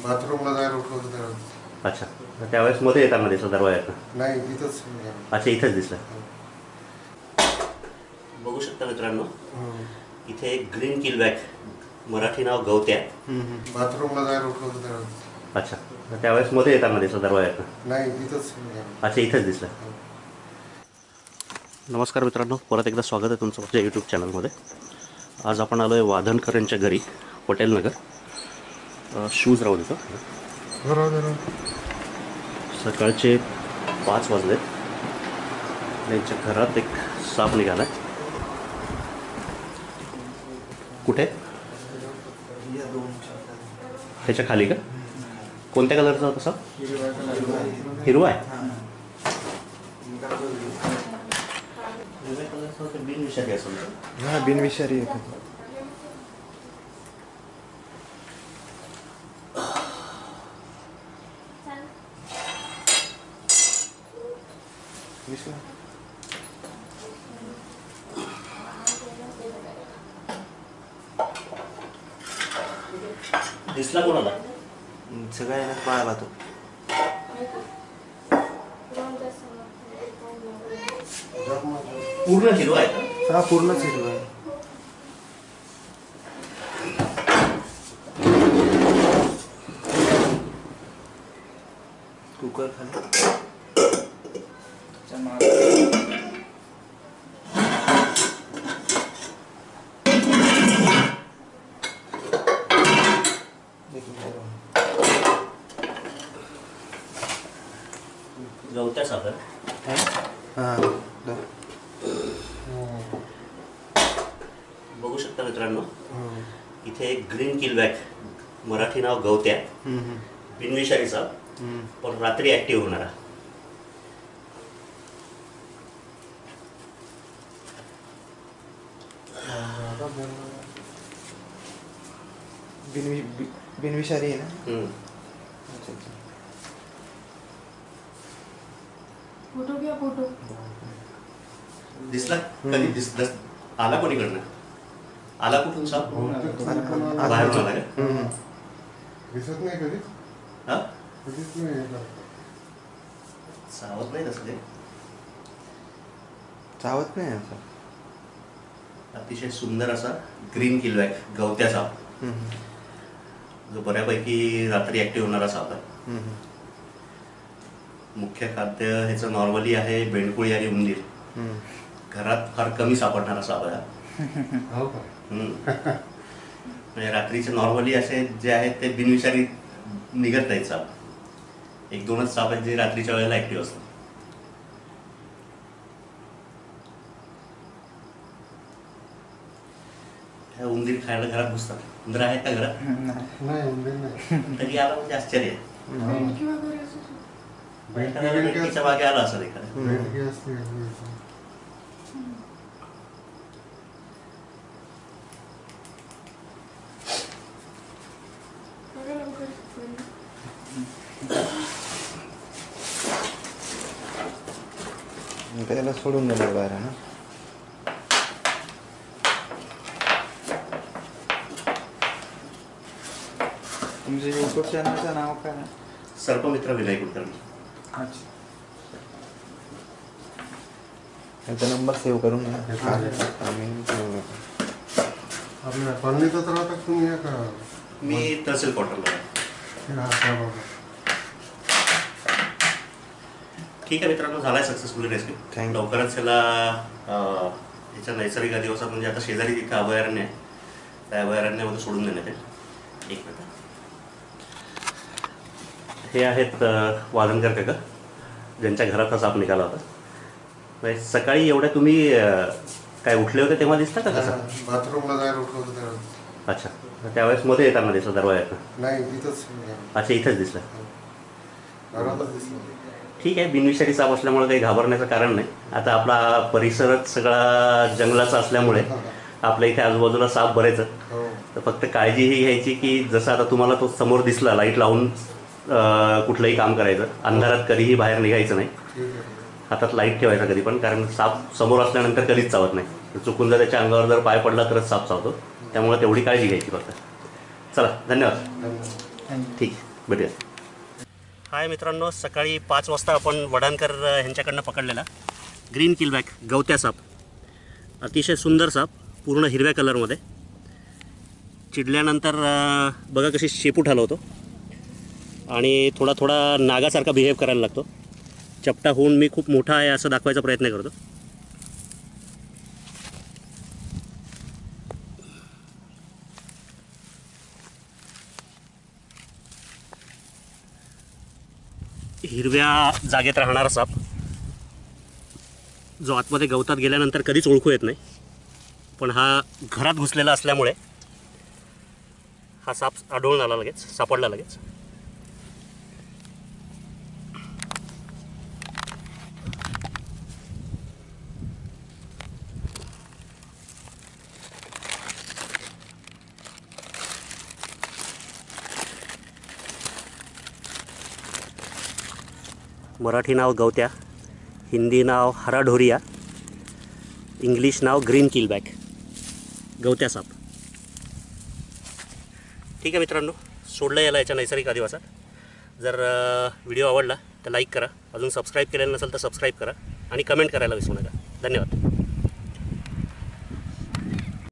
बाथरूमला जायला उठलं होतं त्यावेळेस. अच्छा, तर त्यावेळेस मध्ये येताना दिसलं दरवाज्यातनं? नाही, इथंच. अच्छा, इथंच दिसलं. बघू शकता मित्रांनो, इथे एक ग्रीन किलबॅक, मराठी नाव गवत्या. बाथरूमला जायला उठलं होतं त्यावेळेस. अच्छा, तर त्यावेळेस मध्ये येताना दिसलं दरवाज्यातनं? नाही, इथंच. अच्छा, इथंच दिसलं. नमस्कार मित्रांनो, परत एकदा स्वागत आहे तुमचं माझ्या यूट्यूब चॅनलमध्ये. आज आपण आलो आहे वाधनकर यांच्या घरी, पटेल नगर. शूज राहू देतो. सकाळचे 5 वाजले. त्यांच्या घरात एक साप निघाला. कुठे? त्याच्या खाली का? कोणत्या कलरचा होता साप? हिरवा आहे. हिरव्या कलरचा होता, बिनविषारी असेल. हां, बिनविषारी आहे. दिसला कोणाला? सगळ्यांना पाहायला तो. पूर्ण हिरवा आहे का? हा, पूर्णच हिरवा आहे. कुकर खाली गवत्या साप आहे. हां. बघू शकता मित्रांनो, इथे एक ग्रीन किलबॅक, मराठी नाव गवत्या, बिनविषारी साप, पण रात्री ऍक्टिव्ह होणारा. बिनविषारी आहे ना. फोटो घ्या, फोटो. दिसला कधी? आला कोणीकडनं? आला कुठून साप? बाहेरून आला का? दिसत नाही कधी. हा, कधीच नाही. सावत नाही नसले. चावत नाही असं. अतिशय सुंदर असा ग्रीन किलबॅक, गवत्या साप, जो बऱ्यापैकी रात्री ऍक्टिव्ह होणारा साप आहे. मुख्य खाद्य ह्याचं नॉर्मली आहे बेंडकुळी आणि उंदीर. घरात फार कमी सापडणारा साप आहे. हो का? म्हणजे रात्रीचे नॉर्मली असे जे आहेत ते बिनविषारी निघत नाहीत साप. 1-2च साप आहेत जे रात्रीच्या वेळेला ऍक्टिव्ह असतात. ह्या उंदीर खायला घरात घुसतात. उंदीर आहेत का घरात? नाही, उंदीर नाही. तरी आला म्हणजे आश्चर्य आहे. बेंडकी वगैरे असू शकते. बेंडकीच्या मागे आला असेल एखादा. बेंडकी असते. बघा लवकर. त्याला सोडून दिलं बाहेर ना. तुमच्या यूट्यूब चॅनलचं नाव काय आहे? सर्पमित्र विनय कुलकर्णी. अच्छा, त्यांचा नंबर सेव्ह करून घ्या. आपल्या कॉलनीतच राहतात तुम्ही का? मी तहसील क्वार्टरला आहे. ठीक आहे मित्रांनो, झालाय सक्सेसफुली रेस्क्यू. Thank you. लवकरच त्याला ह्याच्या नैसर्गिक अधिवासात, म्हणजे आता शेजारी तिथं अभयारण्य आहे, त्या अभयारण्यामध्ये सोडून देण्यात येईल. एक मिनिट. हे आहेत वाधनकर काका, ज्यांच्या घरात हा साप निघाला होता. म्हणजे सकाळी एवढ्या तुम्ही काय उठले होते तेव्हा दिसता का कसं? बाथरूमला जायला उठलं होतं त्यावेळेस. अच्छा, तर त्यावेळेस मध्ये येताना दिसलं दरवाज्यातनं? नाही, इथंच. अच्छा, इथंच दिसलं. घरातच दिसलं. ठीक आहे, बिनविषारी साप असल्यामुळे काही घाबरण्याचं कारण नाही. आता आपला परिसरच सगळा जंगलाचा असल्यामुळे आपल्या इथे आजूबाजूला साप बरेच आहेत. हो. तर फक्त काळजी ही घ्यायची की जसं आता तुम्हाला तो समोर दिसला, लाईट लावून कुठलंही काम करायचं, अंधारात कधीही बाहेर निघायचं नाही. ठीक आहे. हातात लाईट ठेवायचा कधी पण, कारण साप समोर असल्यानंतर कधीच चावत नाही. चुकून जर त्याच्या अंगावर जर पाय पडला तरच साप चावतो. त्यामुळे तेवढी काळजी घ्यायची फक्त. चला, धन्यवाद. धन्यवाद. ठीक आहे. बढिया. हाय मित्रांनो, सकाळी 5 वाजता आपण वडानकर ह्यांच्याकडनं पकडलेला ग्रीन किलबॅक गवत्या साप. अतिशय सुंदर साप, पूर्ण हिरव्या कलरमध्ये. चिडल्यानंतर बघा कशी शेपूट हलवतो आणि थोडा थोडा नागासारखा बिहेव करायला लागतो. चपटा होऊन मी खूप मोठा आहे असं दाखवायचा प्रयत्न करतो. हिरव्या जागेत राहणारा साप, जो आतमध्ये गवतात गेल्यानंतर कधीच ओळखू येत नाही. पण हा घरात घुसलेला असल्यामुळे हा साप आढळून आला लगेच, सापडला लगेच. मराठी नाव गवत्या, हिंदी नाव हराढोरिया, इंग्लिश नाव ग्रीन किलबॅक गवत्या साप. ठीक आहे मित्रांनो, सोडलं याला याच्या नैसर्गिक अधिवासात. जर व्हिडिओ आवडला तर लाईक करा, अजून सबस्क्राईब केलेलं नसेल तर सबस्क्राईब करा आणि कमेंट करायला विसरू नका. धन्यवाद.